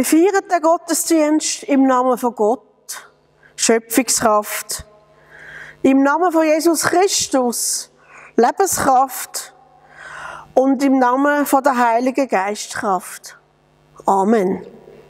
Wir feiern den Gottesdienst im Namen von Gott, Schöpfungskraft. Im Namen von Jesus Christus, Lebenskraft. Und im Namen von der Heiligen Geistkraft. Amen.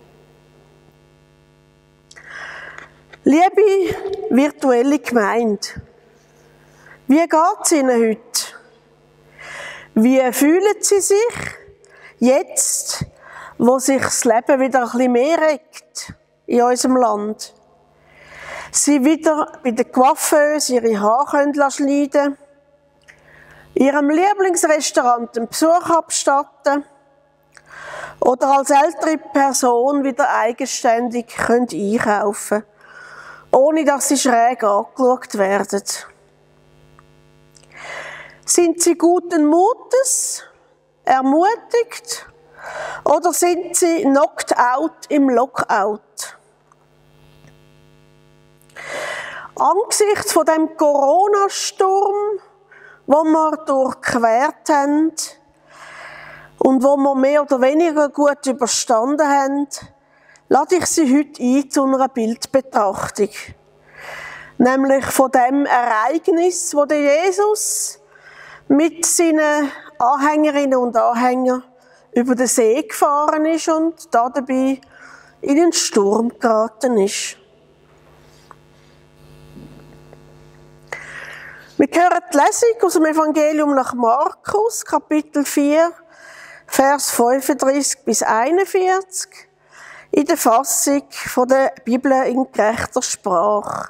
Liebe virtuelle Gemeinde, wie geht es Ihnen heute? Wie fühlen Sie sich jetzt, wo sich das Leben wieder ein bisschen mehr regt in unserem Land? Sie wieder bei der Coiffeuse ihre Haare schneiden können, ihrem Lieblingsrestaurant einen Besuch abstatten oder als ältere Person wieder eigenständig einkaufen können, ohne dass sie schräg angeschaut werden. Sind sie guten Mutes, ermutigt oder sind sie knocked out im Lockout? Angesichts von dem Corona-Sturm, wo wir durchquert haben und wo wir mehr oder weniger gut überstanden haben, lade ich Sie heute ein zu einer Bildbetrachtung. Nämlich von dem Ereignis, wo der Jesus mit seinen Anhängerinnen und Anhängern über den See gefahren ist und dabei in den Sturm geraten ist. Wir hören die Lesung aus dem Evangelium nach Markus, Kapitel 4, Vers 35 bis 41, in der Fassung von der Bibel in gerechter Sprache.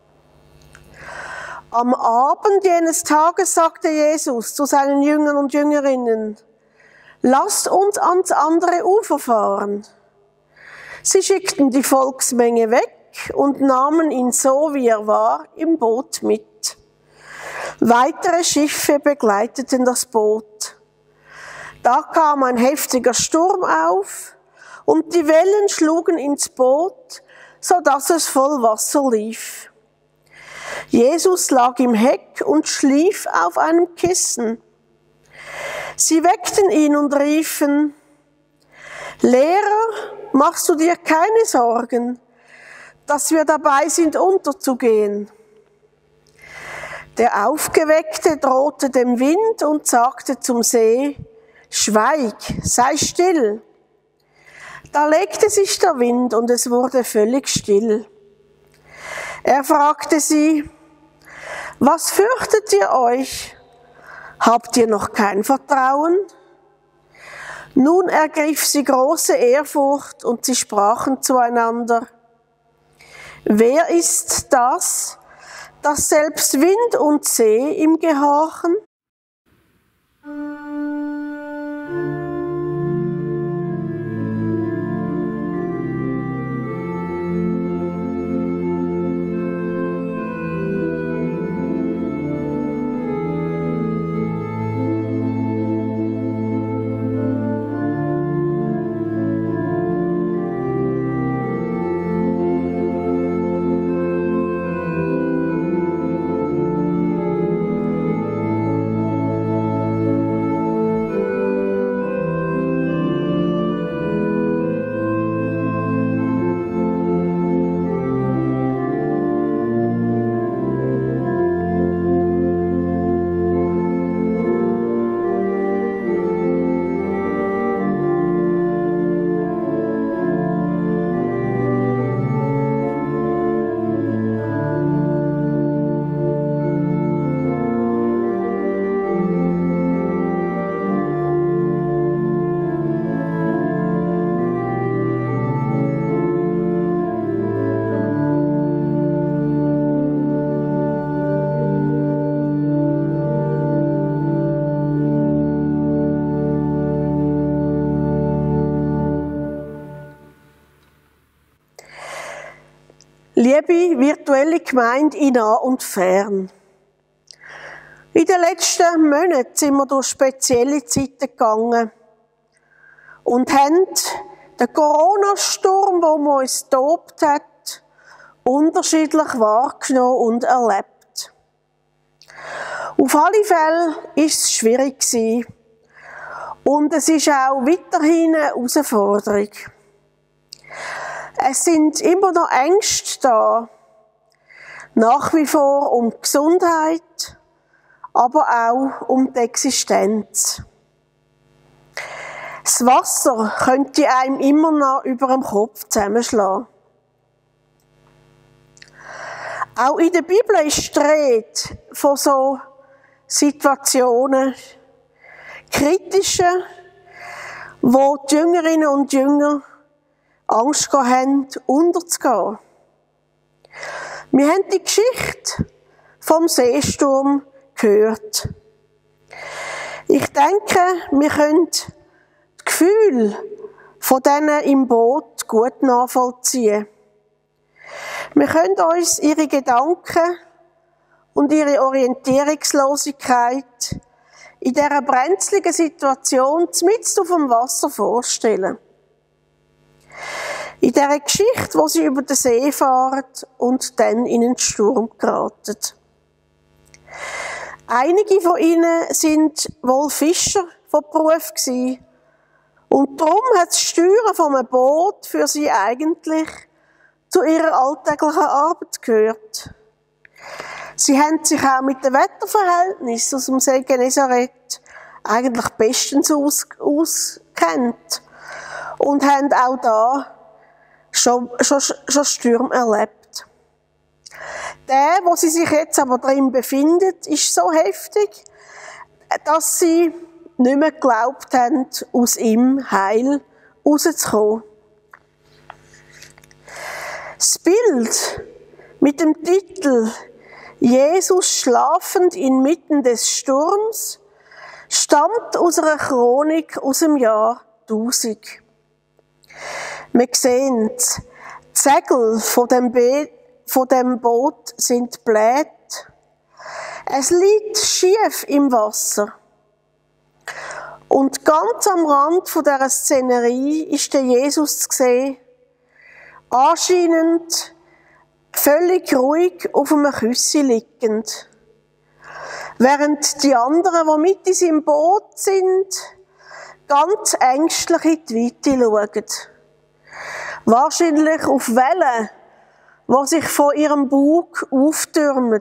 Am Abend jenes Tages sagte Jesus zu seinen Jüngern und Jüngerinnen: Lasst uns ans andere Ufer fahren. Sie schickten die Volksmenge weg und nahmen ihn so, wie er war, im Boot mit. Weitere Schiffe begleiteten das Boot. Da kam ein heftiger Sturm auf und die Wellen schlugen ins Boot, so dass es voll Wasser lief. Jesus lag im Heck und schlief auf einem Kissen. Sie weckten ihn und riefen: Lehrer, machst du dir keine Sorgen, dass wir dabei sind, unterzugehen? Der Aufgeweckte drohte dem Wind und sagte zum See: Schweig, sei still. Da legte sich der Wind und es wurde völlig still. Er fragte sie: Was fürchtet ihr euch? Habt ihr noch kein Vertrauen? Nun ergriff sie große Ehrfurcht und sie sprachen zueinander: Wer ist das, dass selbst Wind und See ihm gehorchen? Liebe virtuelle Gemeinde in nah und fern. In den letzten Monaten sind wir durch spezielle Zeiten gegangen und haben den Corona-Sturm, der uns tobt hat, unterschiedlich wahrgenommen und erlebt. Auf alle Fälle war es schwierig gewesen. Und es ist auch weiterhin eine Herausforderung. Es sind immer noch Ängste da, nach wie vor um die Gesundheit, aber auch um die Existenz. Das Wasser könnte einem immer noch über dem Kopf zusammenschlagen. Auch in der Bibel ist die Rede von so Situationen, kritischen, wo die Jüngerinnen und Jünger Angst haben, unterzugehen. Wir haben die Geschichte vom Seesturm gehört. Ich denke, wir können das Gefühl von denen im Boot gut nachvollziehen. Wir können uns ihre Gedanken und ihre Orientierungslosigkeit in dieser brenzligen Situation mitten auf dem Wasser vorstellen. In dieser Geschichte, wo sie über den See fahren und dann in einen Sturm geraten. Einige von ihnen sind wohl Fischer von Beruf gewesen. Und darum hat das Steuern von einem Boot für sie eigentlich zu ihrer alltäglichen Arbeit gehört. Sie haben sich auch mit dem Wetterverhältnis aus dem See Genezareth eigentlich bestens auskennt und haben auch da schon Stürme erlebt. Der, wo sie sich jetzt aber drin befindet, ist so heftig, dass sie nicht mehr geglaubt haben, aus ihm heil rauszukommen. Das Bild mit dem Titel Jesus schlafend inmitten des Sturms stammt aus einer Chronik aus dem Jahr 1000. Wir sehen, die Segel von dem Boot sind bläht. Es liegt schief im Wasser. Und ganz am Rand von dieser Szenerie ist der Jesus zu sehen, anscheinend völlig ruhig auf einem Küssi liegend. Während die anderen, die mit in seinem Boot sind, ganz ängstlich in die Weite schauen. Wahrscheinlich auf Wellen, die sich von ihrem Bug auftürmen.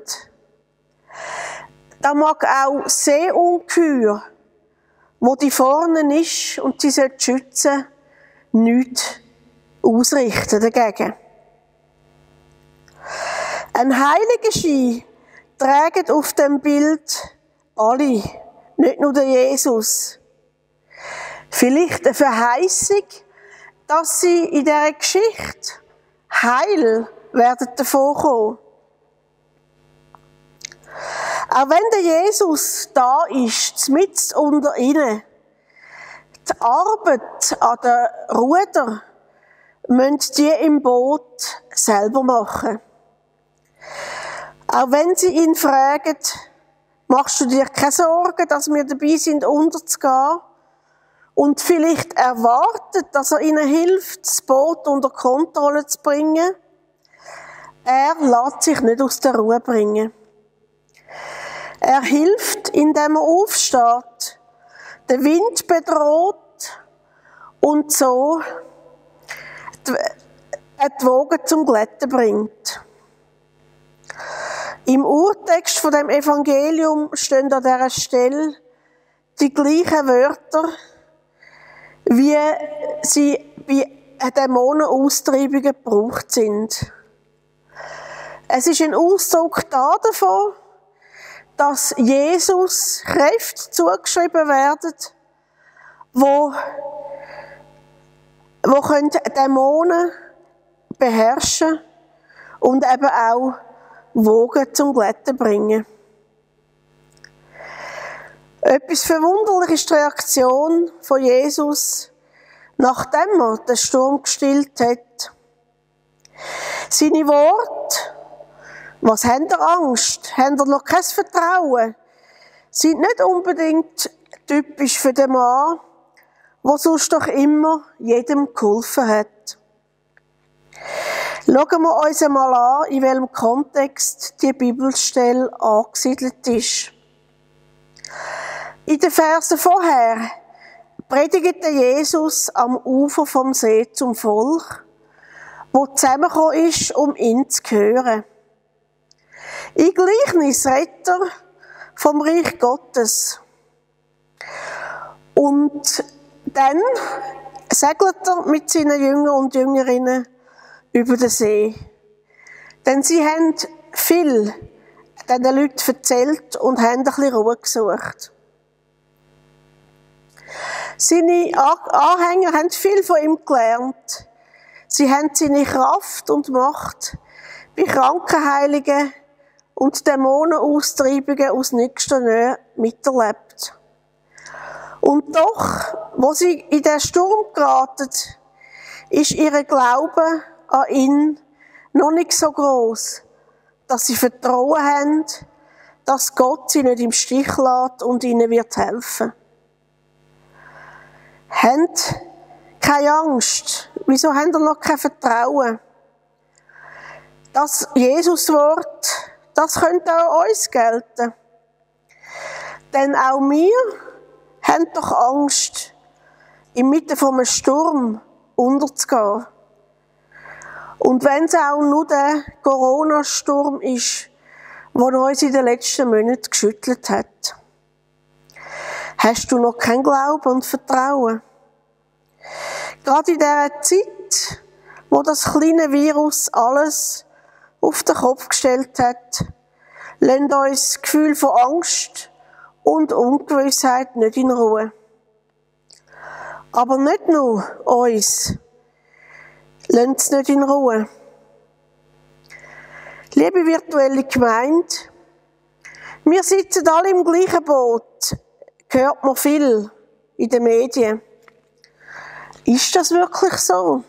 Da mag auch Seeungeheuer, wo die vorne ist und sie schützen sollte, nichts ausrichten dagegen. Ein Heiligenschein tragen auf dem Bild alle, nicht nur der Jesus. Vielleicht eine Verheißung, dass sie in dieser Geschichte heil werden davonkommen. Auch wenn der Jesus da ist, mitten unter ihnen, die Arbeit an den Ruder müssen die im Boot selber machen. Auch wenn sie ihn fragen, machst du dir keine Sorgen, dass wir dabei sind, unterzugehen? Und vielleicht erwartet, dass er ihnen hilft, das Boot unter Kontrolle zu bringen. Er lässt sich nicht aus der Ruhe bringen. Er hilft, indem er aufsteht, den Wind bedroht und so die Wogen zum Glätten bringt. Im Urtext von dem Evangelium stehen an dieser Stelle die gleichen Wörter, wie sie bei Dämonenaustreibungen gebraucht sind. Es ist ein Ausdruck davon, dass Jesus Kräfte zugeschrieben werden, wo Dämonen beherrschen und eben auch Wogen zum Glätten bringen. Etwas verwunderlich ist die Reaktion von Jesus, nachdem er den Sturm gestillt hat. Seine Worte: Was habt ihr Angst? Habt ihr noch kein Vertrauen? Sind nicht unbedingt typisch für den Mann, der sonst doch immer jedem geholfen hat. Schauen wir uns einmal an, in welchem Kontext die Bibelstelle angesiedelt ist. In den Versen vorher predigte Jesus am Ufer vom See zum Volk wo zusammengekommen ist, um ihn zu hören. Im Gleichnis redet er vom Reich Gottes. Und dann segelt er mit seinen Jüngern und Jüngerinnen über den See. Denn sie haben viel diesen Leuten erzählt und haben ein bisschen Ruhe gesucht. Seine Anhänger haben viel von ihm gelernt. Sie haben seine Kraft und Macht bei Krankenheilungen und Dämonenaustreibungen aus nächster Nähe miterlebt. Und doch, wo sie in den Sturm geraten, ist ihr Glaube an ihn noch nicht so groß, dass sie Vertrauen haben, dass Gott sie nicht im Stich lässt und ihnen wird helfen. Habt keine Angst. Wieso habt ihr noch kein Vertrauen? Das Jesus-Wort, das könnte auch uns gelten. Denn auch wir haben doch Angst, inmitten von einem Sturm unterzugehen. Und wenn es auch nur der Corona-Sturm ist, der uns in den letzten Monaten geschüttelt hat. Hast du noch kein Glauben und Vertrauen? Gerade in dieser Zeit, wo das kleine Virus alles auf den Kopf gestellt hat, lässt uns das Gefühl von Angst und Ungewissheit nicht in Ruhe. Aber nicht nur uns lässt es nicht in Ruhe. Liebe virtuelle Gemeinde, wir sitzen alle im gleichen Boot, hört man viel in den Medien. Ist das wirklich so?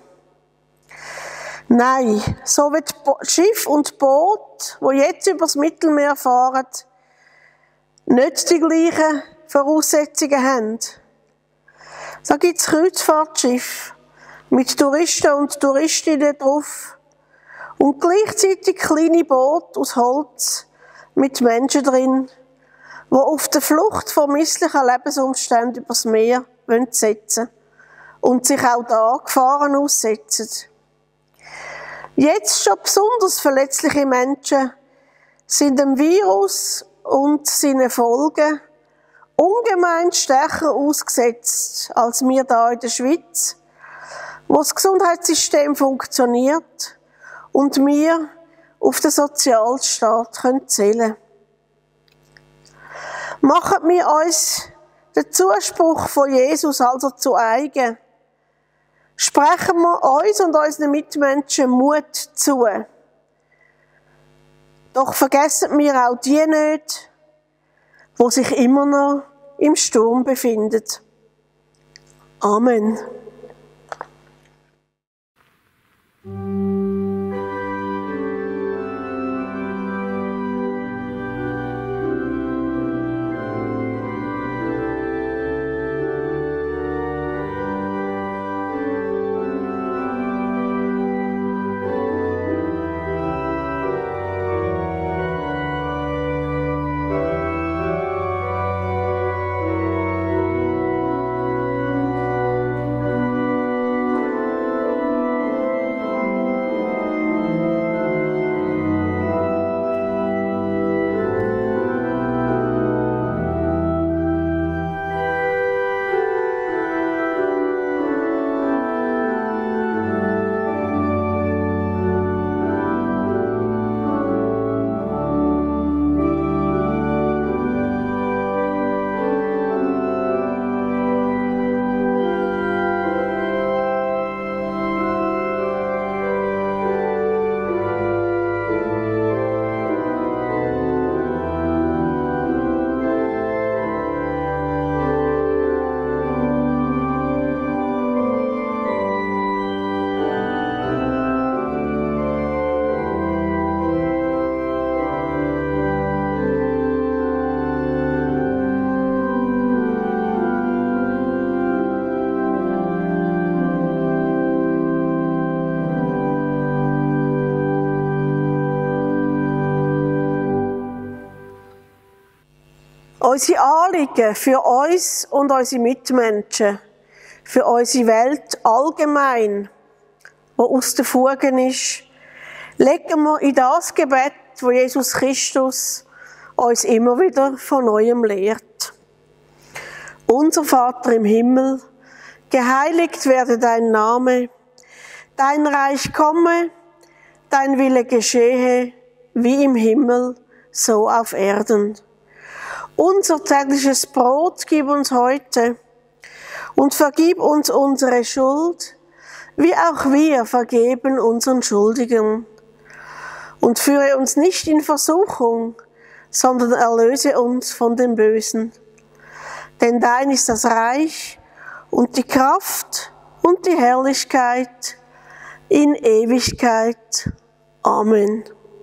Nein, so wie die Schiff und Boot, die jetzt übers Mittelmeer fahren, nicht die gleichen Voraussetzungen haben. Da gibt es Kreuzfahrtschiffe mit Touristen und Touristinnen drauf und gleichzeitig kleine Boote aus Holz mit Menschen drin, die auf der Flucht vor misslichen Lebensumständen übers Meer setzen wollen und sich auch da Gefahren aussetzen. Jetzt schon besonders verletzliche Menschen sind dem Virus und seinen Folgen ungemein stärker ausgesetzt als wir da in der Schweiz, wo das Gesundheitssystem funktioniert und wir auf den Sozialstaat zählen können. Machen wir uns den Zuspruch von Jesus also zu eigen. Sprechen wir uns und unseren Mitmenschen Mut zu. Doch vergessen wir auch die nicht, die sich immer noch im Sturm befinden. Amen. Unsere Anliegen für uns und unsere Mitmenschen, für unsere Welt allgemein wo aus den Fugen ist, legen wir in das Gebet, wo Jesus Christus uns immer wieder von Neuem lehrt. Unser Vater im Himmel, geheiligt werde dein Name, dein Reich komme, dein Wille geschehe, wie im Himmel, so auf Erden. Unser tägliches Brot gib uns heute und vergib uns unsere Schuld, wie auch wir vergeben unseren Schuldigen. Und führe uns nicht in Versuchung, sondern erlöse uns von dem Bösen. Denn dein ist das Reich und die Kraft und die Herrlichkeit in Ewigkeit. Amen.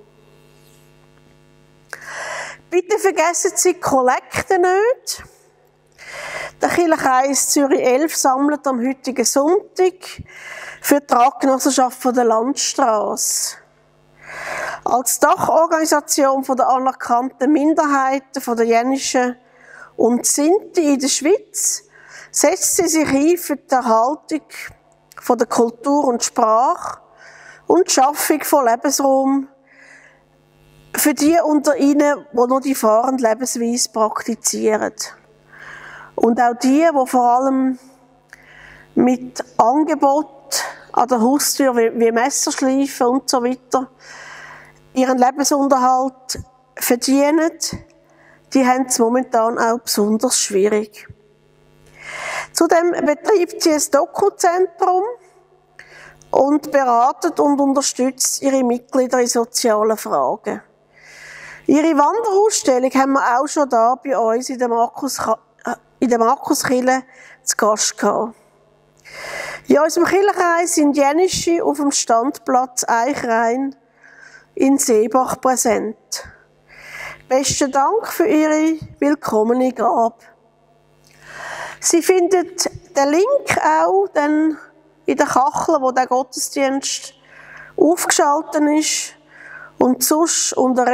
Bitte vergessen Sie die Kollekte nicht. Der Kirchenkreis Zürich 11 sammelt am heutigen Sonntag für die Radgenossenschaft von der Landstrasse. Als Dachorganisation der anerkannten Minderheiten von der Jänischen und Sinti in der Schweiz setzt sie sich ein für die Erhaltung von der Kultur und Sprache und die Schaffung von Lebensraum für die unter ihnen, die noch die fahrende Lebensweise praktizieren. Und auch die vor allem mit Angebot an der Haustür wie Messerschleifen und so weiter ihren Lebensunterhalt verdienen, die haben es momentan auch besonders schwierig. Zudem betreibt sie ein Dokuzentrum und beratet und unterstützt ihre Mitglieder in sozialen Fragen. Ihre Wanderausstellung haben wir auch schon da bei uns in der Markuskirche zu Gast gehabt. In unserem Kirchenkreis sind Jänische auf dem Standplatz Eichrein in Seebach präsent. Besten Dank für Ihre willkommene Gabe. Sie findet den Link auch dann in der Kachel, wo der Gottesdienst aufgeschaltet ist, und sonst unter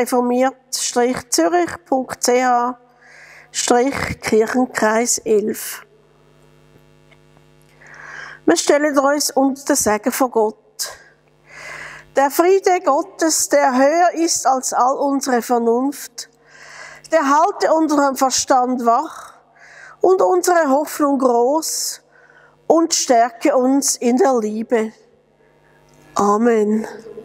reformiert-zürich.ch/Kirchenkreis 11. Wir stellen uns unter den Segen von Gott. Der Friede Gottes, der höher ist als all unsere Vernunft, der halte unseren Verstand wach und unsere Hoffnung groß und stärke uns in der Liebe. Amen.